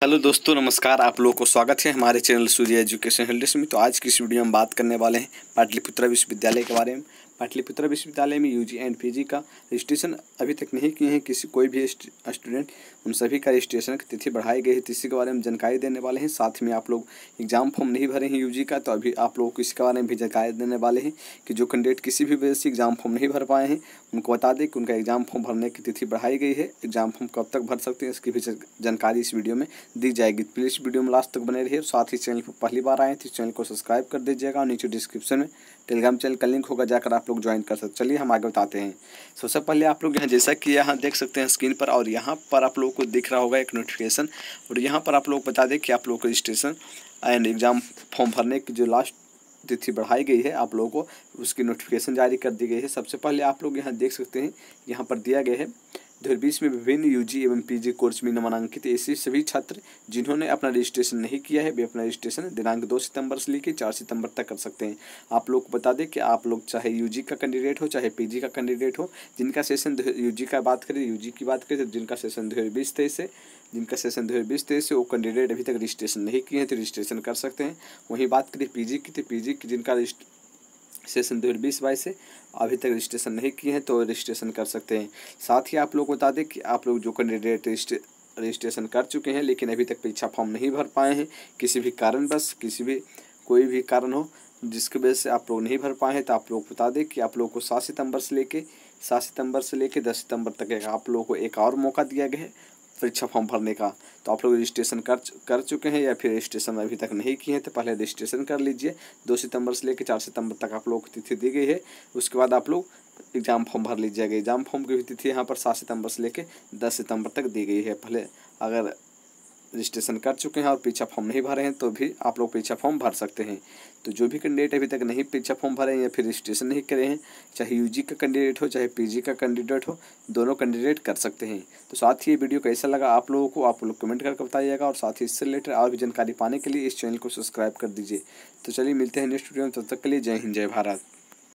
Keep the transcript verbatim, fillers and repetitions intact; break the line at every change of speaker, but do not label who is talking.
Hello दोस्तों, नमस्कार। आप लोगों को स्वागत है हमारे चैनल सूर्य एजुकेशन हेल्थ में। तो आज की इस वीडियो में बात करने वाले हैं पाटलिपुत्रा विश्वविद्यालय के बारे में। पाटलिपुत्रा विश्वविद्यालय में यूजी एंड पीजी का रजिस्ट्रेशन अभी तक नहीं किए हैं किसी कोई भी स्टूडेंट, उन सभी का रजिस्ट्रेशन की तिथि बढ़ाई गई है। इसी के बारे में जानकारी देने वाले हैं। साथ में आप लोग एग्जाम फॉर्म नहीं भरे हैं यूजी का, तो अभी आप लोगों को इसके बारे में भी जानकारी देने वाले हैं कि जो कैंडिडेट किसी भी वजह से एग्जाम फॉर्म नहीं भर पाए हैं उनको बता दें कि उनका एग्जाम फॉर्म भरने की तिथि बढ़ाई गई है। एग्जाम फॉर्म कब तक भर सकते हैं इसकी भी जानकारी इस वीडियो में दी जाएगी। प्लीज़ वीडियो में लास्ट तक बने रहिए। साथ ही चैनल पर पहली बार आए तो चैनल को सब्सक्राइब कर दीजिएगा और नीचे डिस्क्रिप्शन में टेलीग्राम चैनल का लिंक होगा, जाकर आप लोग ज्वाइन कर सकते। चलिए हम आगे बताते हैं। सबसे पहले आप लोग यहाँ जैसा कि यहाँ देख सकते हैं स्क्रीन पर, और यहाँ पर आप लोगों को दिख रहा होगा एक नोटिफिकेशन, और यहाँ पर आप लोग बता दें कि आप लोग को रजिस्ट्रेशन एंड एग्जाम फॉर्म भरने की जो लास्ट तिथि बढ़ाई गई है आप लोगों को उसकी नोटिफिकेशन जारी कर दी गई है। सबसे पहले आप लोग यहाँ देख सकते हैं, यहाँ पर दिया गया है दो हज़ार बीस में विभिन्न यूजी एवं पीजी कोर्स में नामांकित ऐसे सभी छात्र जिन्होंने अपना रजिस्ट्रेशन नहीं किया है वे अपना रजिस्ट्रेशन दिनांक दो सितंबर से लेकर चार सितंबर तक कर सकते हैं। आप लोग को बता दें कि आप लोग चाहे यूजी का कैंडिडेट हो चाहे पीजी का कैंडिडेट हो, जिनका सेशन यूजी का बात करें यूजी की बात करें तो जिनका सेशन दो हज़ार बीस तेईस है जिनका सेशन दो हज़ार बीस तेईस से वो कैंडिडेट अभी तक रजिस्ट्रेशन नहीं किए हैं तो रजिस्ट्रेशन कर सकते हैं। वहीं बात करें पीजी की, तो पीजी की जिनका सेशन दो हज़ार बीस बाईस से अभी तक रजिस्ट्रेशन नहीं किए हैं तो रजिस्ट्रेशन कर सकते हैं। साथ ही आप लोग को बता दें कि आप लोग जो कैंडिडेट रजिस्ट्रेशन कर चुके हैं लेकिन अभी तक परीक्षा फॉर्म नहीं भर पाए हैं, किसी भी कारण बस किसी भी कोई भी कारण हो जिसकी वजह से आप लोग नहीं भर पाए हैं, तो आप लोग बता दें कि आप लोग को सात सितंबर से लेके सात सितंबर से लेके दस सितंबर तक आप लोगों को एक और मौका दिया गया है परीक्षा फॉर्म भरने का। तो आप लोग रजिस्ट्रेशन कर कर चुके हैं या फिर रजिस्ट्रेशन अभी तक नहीं किए हैं तो पहले रजिस्ट्रेशन कर लीजिए। दो सितंबर से लेकर चार सितंबर तक आप लोग को तिथि दी गई है। उसके बाद आप लोग एग्ज़ाम फॉर्म भर लीजिएगा। एग्ज़ाम फॉर्म की तिथि यहाँ पर सात सितंबर से लेकर दस सितंबर तक दी गई है। पहले अगर रजिस्ट्रेशन कर चुके हैं और परीक्षा फॉर्म नहीं भरे हैं तो भी आप लोग परीक्षा फॉर्म भर सकते हैं। तो जो भी कैंडिडेट अभी तक नहीं परीक्षा फॉर्म भरे हैं या फिर रजिस्ट्रेशन नहीं करे हैं, चाहे यूजी का कैंडिडेट हो चाहे पीजी का कैंडिडेट हो, दोनों कैंडिडेट कर सकते हैं। तो साथ ही ये वीडियो कैसा लगा आप लोगों को आप लोग कमेंट करके बताइएगा, और साथ ही इससे रिलेटेड और भी जानकारी पाने के लिए इस चैनल को सब्सक्राइब कर दीजिए। तो चलिए मिलते हैं नेक्स्ट वीडियो में, तब तक के लिए जय हिंद जय भारत।